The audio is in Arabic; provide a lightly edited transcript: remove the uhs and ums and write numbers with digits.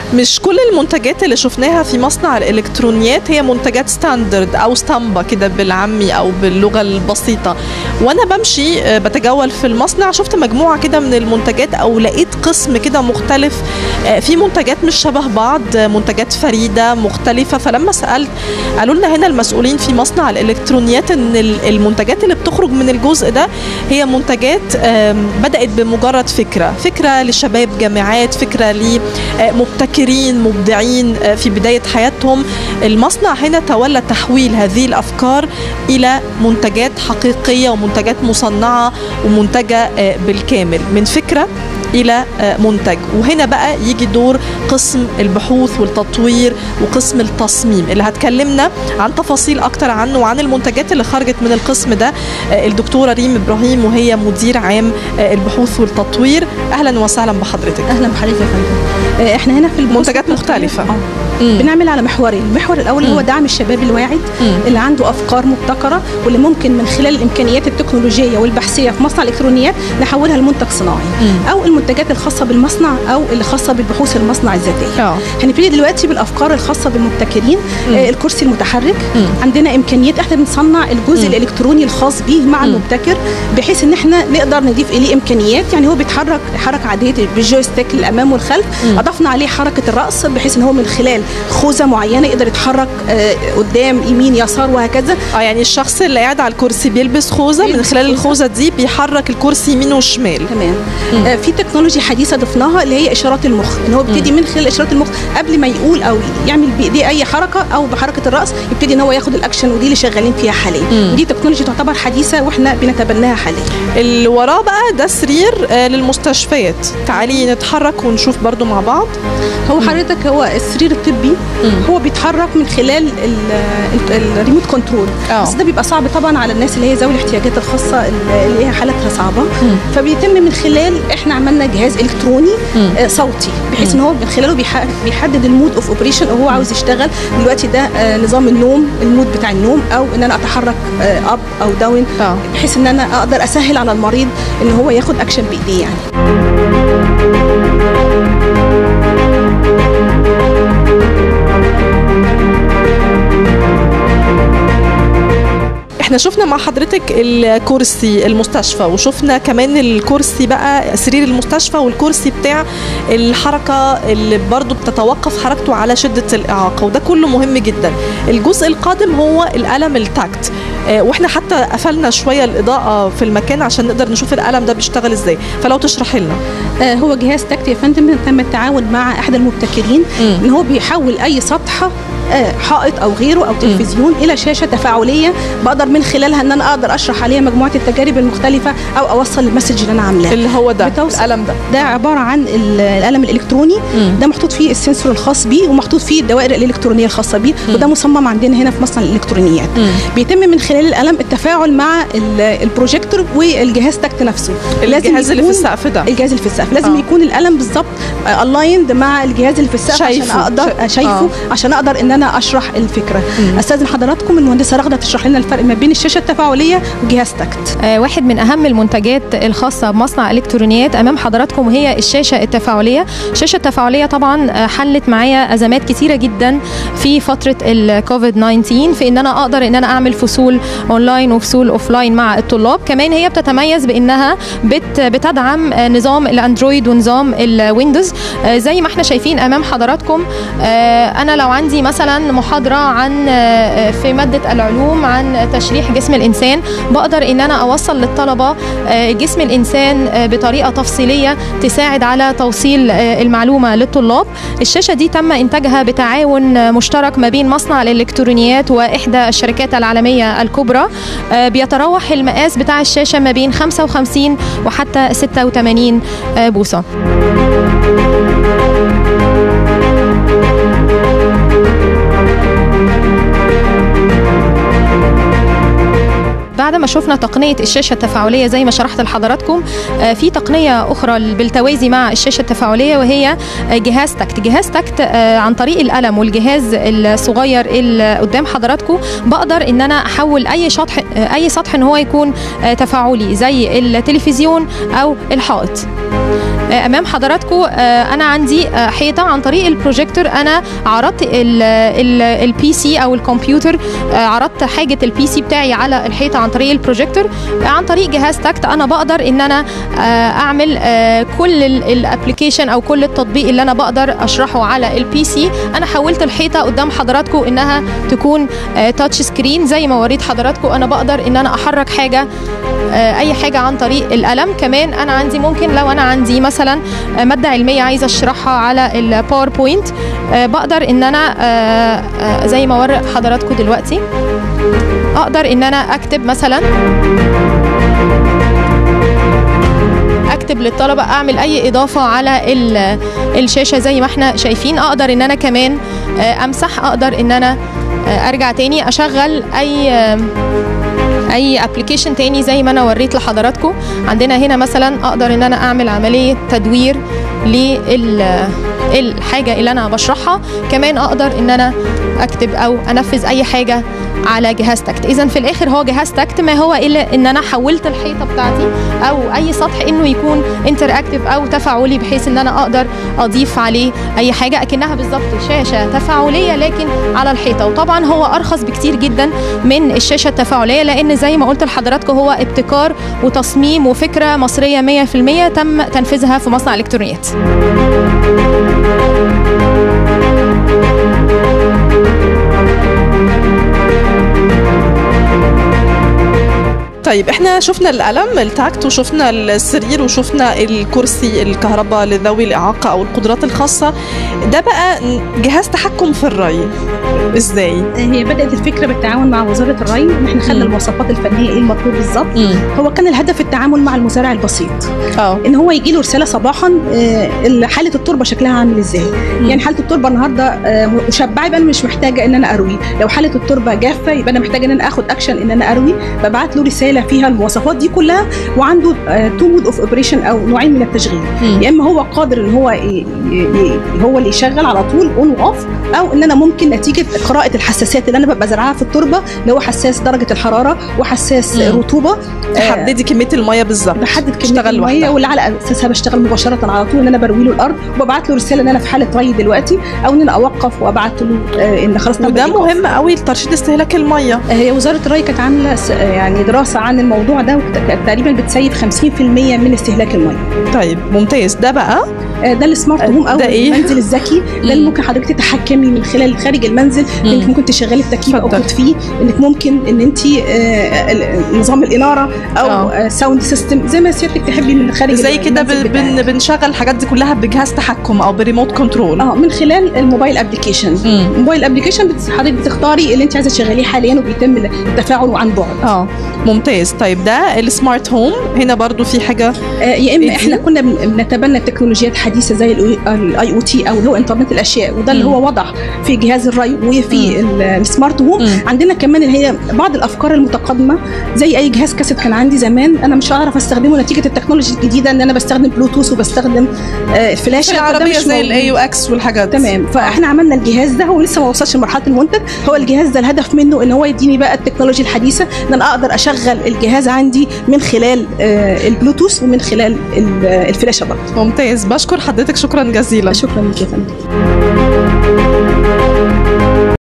مش كل المنتجات اللي شفناها في مصنع الإلكترونيات هي منتجات ستاندرد أو اسطمبة كده بالعامي أو باللغة البسيطة. وأنا بمشي بتجول في المصنع شفت مجموعة كده من المنتجات أو لقيت قسم كده مختلف، في منتجات مش شبه بعض، منتجات فريدة مختلفة. فلما سألت قالوا لنا هنا المسؤولين في مصنع الإلكترونيات إن المنتجات اللي بتخرج من الجزء ده هي منتجات بدأت بمجرد فكرة لشباب جامعات، فكرة لمبتكرين مبدعين في بداية حياتهم. المصنع هنا تولى تحويل هذه الأفكار إلى منتجات حقيقية ومنتجات مصنعة ومنتجة بالكامل، من فكرة إلى منتج. وهنا بقى يجي دور قسم البحوث والتطوير وقسم التصميم اللي هتكلمنا عن تفاصيل أكتر عنه وعن المنتجات اللي خرجت من القسم ده الدكتورة ريم إبراهيم، وهي مدير عام البحوث والتطوير. أهلا وسهلا بحضرتك. أهلا بحضرتك يا فندم. احنا هنا في منتجات مختلفة بنعمل على محورين. المحور الأول هو دعم الشباب الواعد اللي عنده أفكار مبتكرة واللي ممكن من خلال الإمكانيات التكنولوجية والبحثية في مصنع الإلكترونيات نحولها لمنتج صناعي، أو المنتجات الخاصة بالمصنع أو اللي خاصة بالبحوث المصنع الذاتية. هنبتدي دلوقتي بالأفكار الخاصة بالمبتكرين. الكرسي المتحرك، عندنا إمكانيات احنا بنصنع الجزء الإلكتروني الخاص به مع المبتكر بحيث إن احنا نقدر نضيف إليه إمكانيات. يعني هو بيتحرك حركة عادية بالجويستيك للأمام والخلف، أضفنا عليه حركة الرأس بحيث إن هو من خلال خوذة معينة يقدر يتحرك قدام يمين يسار وهكذا. يعني الشخص اللي قاعد على الكرسي بيلبس خوذة، من خلال الخوذة دي بيحرك الكرسي يمين وشمال. تمام. في تكنولوجيا حديثة ضفناها اللي هي إشارات المخ، إن هو بيبتدي من خلال إشارات المخ قبل ما يقول أو يعمل بإيديه أي حركة أو بحركة الرأس يبتدي إن هو ياخد الأكشن، ودي اللي شغالين فيها حاليا. ودي تكنولوجيا تعتبر حديثة وإحنا بنتبناها حاليا. اللي وراه بقى ده سرير للمستشفيات. تعالي نتحرك ونشوف برضو مع بعض. هو حضرتك هو السرير الطبي هو بيتحرك من خلال الريموت كنترول، بس ده بيبقى صعب طبعا على الناس اللي هي ذوي الاحتياجات الخاصه اللي هي حالتها صعبه. فبيتم من خلال احنا عملنا جهاز الكتروني صوتي بحيث ان هو من خلاله بيحدد المود اوف اوبريشن، وهو عاوز يشتغل دلوقتي ده نظام النوم، المود بتاع النوم، او ان انا اتحرك اب او داون بحيث ان انا اقدر اسهل على المريض ان هو ياخد اكشن بايديه. يعني احنا شفنا مع حضرتك الكرسي المستشفى، وشفنا كمان الكرسي بقى سرير المستشفى والكرسي بتاع الحركة اللي برضو بتتوقف حركته على شدة الإعاقة، وده كله مهم جدا. الجزء القادم هو القلم التاكت، واحنا حتى قفلنا شوية الإضاءة في المكان عشان نقدر نشوف القلم ده بيشتغل ازاي، فلو تشرحي لنا. هو جهاز تاكت يا فندم تم التعاون مع أحد المبتكرين ان هو بيحول أي سطح حائط او غيره او تلفزيون الى شاشه تفاعليه بقدر من خلالها ان انا اقدر اشرح عليها مجموعه التجارب المختلفه او اوصل المسج اللي انا عاملاه. اللي هو ده القلم ده عباره عن القلم الالكتروني، ده محطوط فيه السنسور الخاص بيه ومحطوط فيه الدوائر الالكترونيه الخاصه بيه، وده مصمم عندنا هنا في مصنع الالكترونيات. بيتم من خلال القلم التفاعل مع البروجيكتور والجهاز تاكت نفسه. الجهاز اللي في السقف ده، الجهاز اللي في السقف لازم يكون القلم بالظبط الايند مع الجهاز اللي في السقف عشان اقدر شايفه عشان اقدر ان انا اشرح الفكره. استاذن حضراتكم المهندسه رغده تشرح لنا الفرق ما بين الشاشه التفاعليه وجهاز تاكت. واحد من اهم المنتجات الخاصه بمصنع الالكترونيات امام حضراتكم هي الشاشه التفاعليه. الشاشه التفاعليه طبعا حلت معايا ازمات كتيره جدا في فتره الكوفيد 19 في ان انا اقدر ان انا اعمل فصول اونلاين وفصول اوفلاين مع الطلاب. كمان هي بتتميز بانها بتدعم نظام الاندرويد ونظام الويندوز. زي ما احنا شايفين امام حضراتكم، انا لو عندي مثلا محاضرة عن في مادة العلوم عن تشريح جسم الإنسان، بقدر إن أنا أوصل للطلبة جسم الإنسان بطريقة تفصيلية تساعد على توصيل المعلومة للطلاب. الشاشة دي تم إنتاجها بتعاون مشترك ما بين مصنع الإلكترونيات وإحدى الشركات العالمية الكبرى. بيتراوح المقاس بتاع الشاشة ما بين 55 وحتى 86 بوصة. بعد ما شفنا تقنية الشاشة التفاعلية زي ما شرحت لحضراتكم، في تقنية أخرى بالتوازي مع الشاشة التفاعلية وهي جهاز تاكت. جهاز تاكت عن طريق القلم والجهاز الصغير اللي قدام حضراتكم بقدر إن أنا أحول أي سطح إن هو يكون تفاعلي زي التلفزيون أو الحائط. امام حضراتكم انا عندي حيطه عن طريق البروجيكتور. انا عرضت البي سي او الكمبيوتر، عرضت حاجه البي سي بتاعي على الحيطه عن طريق البروجيكتور. عن طريق جهاز تاكت انا بقدر ان انا اعمل كل الابلكيشن او كل التطبيق اللي انا بقدر اشرحه على البي سي. انا حولت الحيطه قدام حضراتكم انها تكون تاتش سكرين زي ما وريت حضراتكم. انا بقدر ان انا احرك حاجه اي حاجه عن طريق القلم. كمان انا عندي ممكن لو انا عندي مثلا ماده علميه عايزه اشرحها على الباوربوينت، بقدر ان انا زي ما وري حضراتكم دلوقتي اقدر ان انا اكتب مثلا، اكتب للطلبه، اعمل اي اضافه على الشاشه زي ما احنا شايفين. اقدر ان انا كمان امسح، اقدر ان انا ارجع تاني اشغل اي ابلكيشن تاني زي ما انا وريت لحضراتكم. عندنا هنا مثلا اقدر ان انا اعمل عمليه تدوير للحاجه اللي انا بشرحها. كمان اقدر ان انا اكتب او انفذ اي حاجه على جهاز تاكت. اذا في الاخر هو جهاز تاكت ما هو الا ان انا حولت الحيطه بتاعتي او اي سطح انه يكون انتراكتيف او تفاعلي، بحيث ان انا اقدر اضيف عليه اي حاجه اكنها بالظبط شاشه تفاعليه لكن على الحيطه. وطبعا هو ارخص بكتير جدا من الشاشه التفاعليه، لان زي ما قلت لحضراتكم هو ابتكار وتصميم وفكره مصريه 100% تم تنفيذها في مصنع الكترونيات. طيب احنا شفنا القلم التاكت وشفنا السرير وشفنا الكرسي الكهرباء لذوي الإعاقة أو القدرات الخاصة. ده بقى جهاز تحكم في الري ازاي؟ هي بدأت الفكرة بالتعاون مع وزارة الري، ان احنا خلى المواصفات الفنية ايه المطلوب بالظبط. هو كان الهدف التعامل مع المزارع البسيط، ان هو يجي له رسالة صباحا حالة التربة شكلها عامل ازاي. يعني حالة التربة النهارده مشبعة، يبقى انا مش محتاجة ان انا اروي. لو حالة التربة جافة يبقى انا محتاجة ان انا اخد اكشن ان انا اروي. ببعت له رسالة فيها المواصفات دي كلها، وعنده تو مود اوف اوبريشن او نوعين من التشغيل. يا اما هو قادر ان هو هو اللي يشغل على طول اون واوف، او ان انا ممكن نتيجه قراءه الحساسات اللي انا ببقى زرعها في التربه، اللي هو حساس درجه الحراره وحساس رطوبه، تحددي كميه الميه بالظبط، بحدد كميه الميه واللي على اساسها بشتغل مباشره على طول، ان انا بروي له الارض وببعت له رساله ان انا في حاله ري دلوقتي، او ان انا اوقف وابعت له ان خلاص. وده مهم قوي لترشيد استهلاك الميه. هي وزاره الري كانت عامله يعني دراسه عن الموضوع ده، تقريبا بتسيب 50% من استهلاك الميه. طيب ممتاز. ده بقى ده السمارت هوم او المنزل الذكي. ده اللي ممكن حضرتك تتحكمي من خلال خارج المنزل، انك ممكن تشغلي التكييف او تطفيه، انك ممكن ان انت نظام الاناره او ساوند سيستم زي ما سيادتك تحبي من خارج زي كده. بنشغل الحاجات دي كلها بجهاز تحكم او بريموت كنترول من خلال الموبايل ابلكيشن. الموبايل ابلكيشن حضرتك بتختاري اللي انت عايزه تشغليه حاليا وبيتم التفاعل عن بعد. ممتاز. طيب ده السمارت هوم. هنا برضو في حاجه يا اما احنا كنا بنتبنى تكنولوجيات حديثه زي الاي او تي او اللي هو انترنت الاشياء، وده اللي هو وضع في جهاز الري وفي السمارت هوم. عندنا كمان اللي هي بعض الافكار المتقدمه زي اي جهاز كاسيت كان عندي زمان انا مش هعرف استخدمه نتيجه التكنولوجيا الجديده، ان انا بستخدم بلوتوث وبستخدم فلاشه العربيه زي الاي او اكس والحاجات. تمام. فاحنا عملنا الجهاز ده، هو لسه ما وصلش لمرحله المنتج. هو الجهاز ده الهدف منه ان هو يديني بقى التكنولوجيا الحديثه، ان انا اقدر اشغل الجهاز عندي من خلال البلوتوث ومن خلال الفلاشه برضه. ممتاز. بشكر حضرتك، شكرا جزيلا. شكرا لك يا فندم.